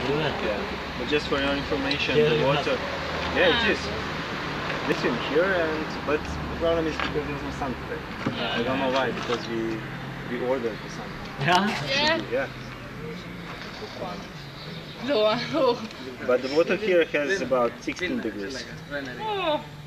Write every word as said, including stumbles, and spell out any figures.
do that. Yeah. But just for your information, Yeah, the water. Yeah, it Ah. is. They swim here, and but the problem is because there's no sun today. I don't know why, because we we ordered the sun. Yeah? Yeah. Yeah. No, no. But the water here has about sixteen degrees. Oh.